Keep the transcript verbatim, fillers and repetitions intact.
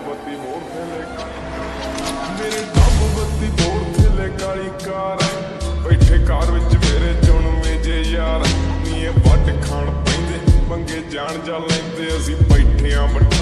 ਬੱਤੀ ਮੋੜ ਥੱਲੇ ਮੇਰੇ ਦਮ ਬੱਤੀ ਮੋੜ ਥੱਲੇ ਕਾਲੀ ਕਾਰ ਬੈਠੇ ਕਾਰ ਵਿੱਚ ਮੇਰੇ ਚੁਣਵੇਂ ਜੇ ਯਾਰ ਨੀ ਵੱਟ ਖਾਣ ਪੈਂਦੇ ਮੰਗੇ ਜਾਣ ਜਾ ਲੈਂਦੇ ਅਸੀਂ ਬੈਠੇ ਆਂ